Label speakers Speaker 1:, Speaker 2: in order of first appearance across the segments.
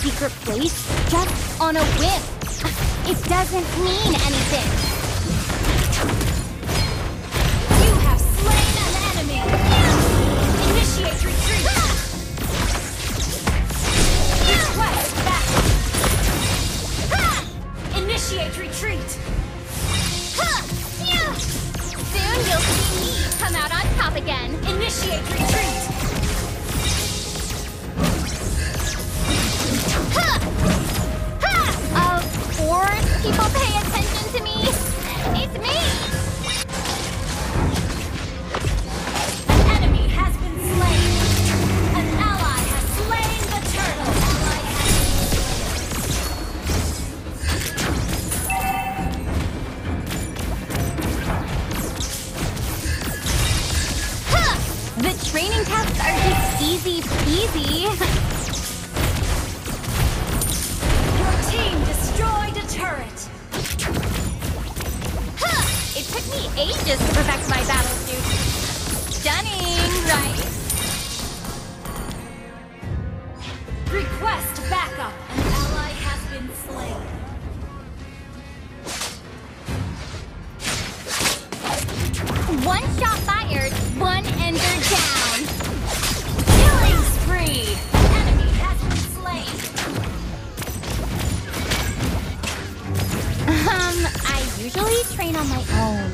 Speaker 1: secret place just on a whim. It doesn't mean anything.
Speaker 2: You have slain an enemy! Initiate retreat! Request backup! Initiate retreat!
Speaker 1: Soon you'll see me come out on top again.
Speaker 2: Initiate retreat!
Speaker 1: Of course people pay attention to me. It's me!
Speaker 2: An enemy has been slain! An ally has slain the turtle!
Speaker 1: The training tests are just easy peasy.
Speaker 2: Your team destroyed a turret!
Speaker 1: It took me ages to perfect my battle suit. Stunning, right?
Speaker 2: Request backup! An ally has been slain.
Speaker 1: One shot fired, one ender down.
Speaker 2: Killing spree! An enemy has been slain.
Speaker 1: I usually train on my own.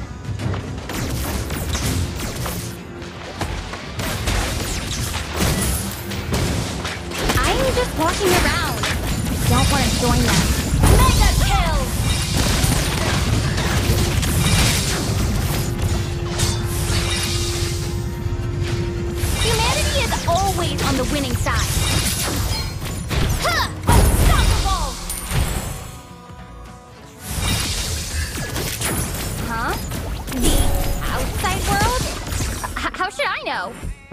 Speaker 1: I'm just walking around. Don't want to join them.
Speaker 2: Mega kill!
Speaker 1: Humanity is always on the winning side.
Speaker 2: Unstoppable!
Speaker 1: Huh? The outside world? How should I know?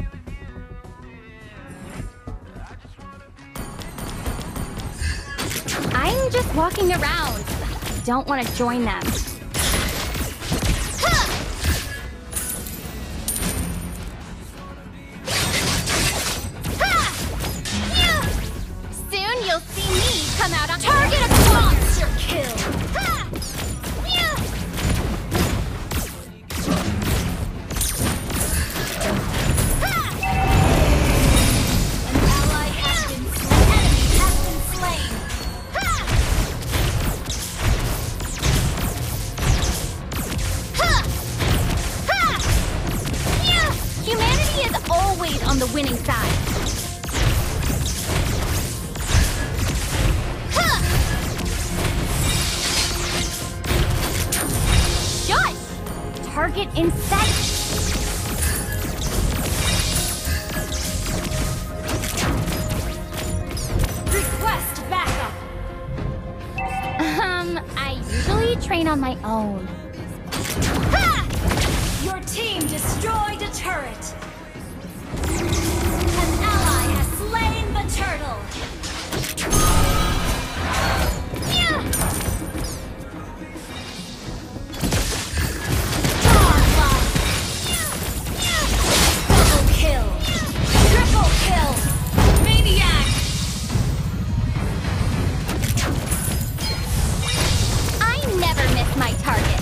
Speaker 1: I'm just walking around. Don't want to join them. Soon you'll see me come out on
Speaker 2: Target a monster kill! An ally has been slain. An enemy has been slain.
Speaker 1: Humanity is always on the winning side. Shush! Target in sight.
Speaker 2: Request backup!
Speaker 1: I usually train on my own.
Speaker 2: Your team destroyed a turret! An ally has slain the turtle! Godlike! Double kill! Triple kill! Maniac!
Speaker 1: I never miss my target.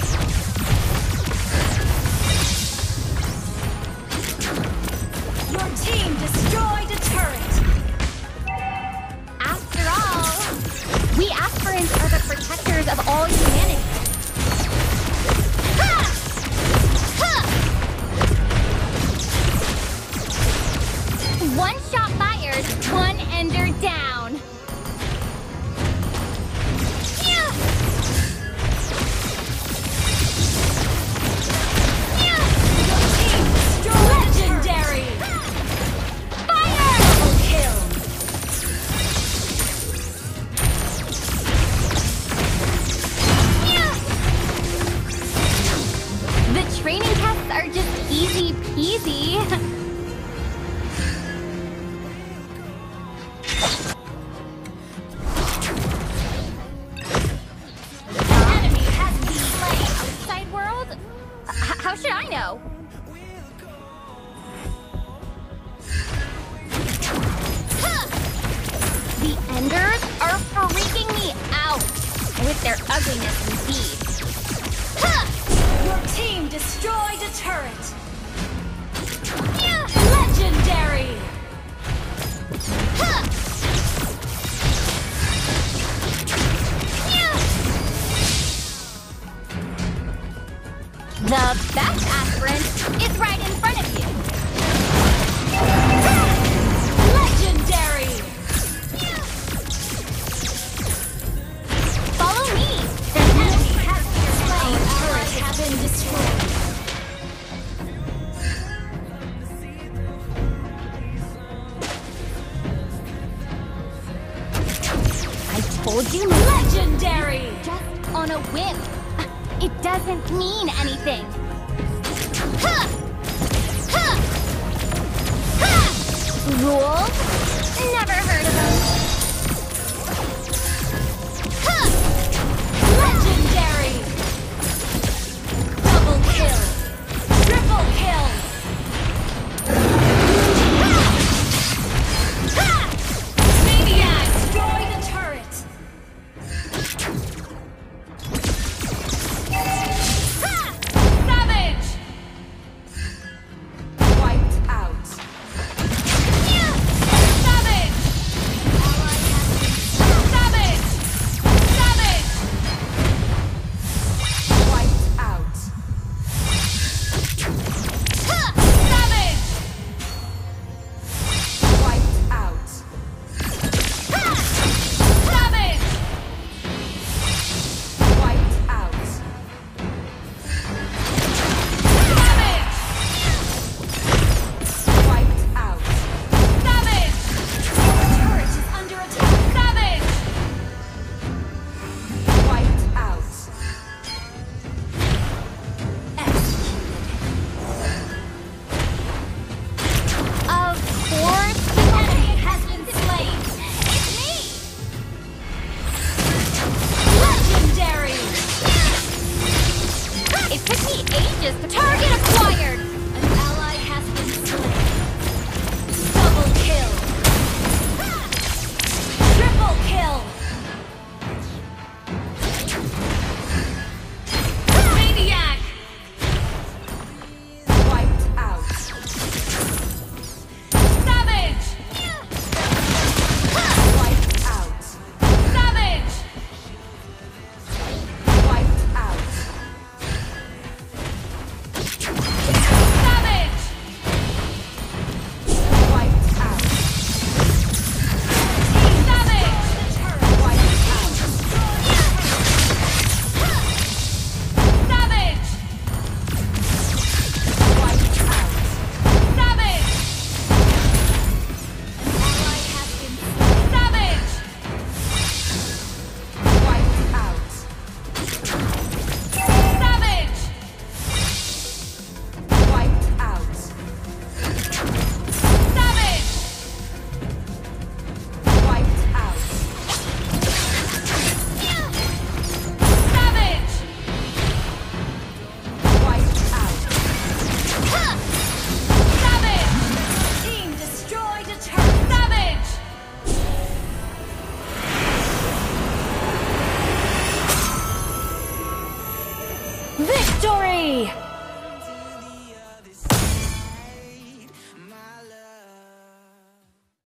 Speaker 2: Your team destroyed a turret!
Speaker 1: After all, we aspirants are the protectors of all humanity. One shot fired, one ender down.
Speaker 2: Legendary!
Speaker 1: Fire!
Speaker 2: Double kill!
Speaker 1: their ugliness indeed.
Speaker 2: Your team destroyed a turret. Legendary.
Speaker 1: The best aspirant is right in front of you.
Speaker 2: Legendary.
Speaker 1: Follow me.
Speaker 2: An enemy has been slain. Our turret has been destroyed.
Speaker 1: I told you.
Speaker 2: Legendary.
Speaker 1: Just on a whim. It doesn't mean anything. Rules? Never heard of them.
Speaker 2: Legendary. Double kill. Triple kill. Maniac, destroy the turret. Savage. Wiped out. Savage. Savage. Savage. Wiped out. Savage. Wiped out. Savage. Wiped out. Savage. Wiped out. Savage. Your turret is under attack. Savage. Wiped out.
Speaker 1: Of course.
Speaker 2: Enemy has been slain.
Speaker 1: It's me.
Speaker 2: Legendary.
Speaker 1: It took me ages to
Speaker 2: Target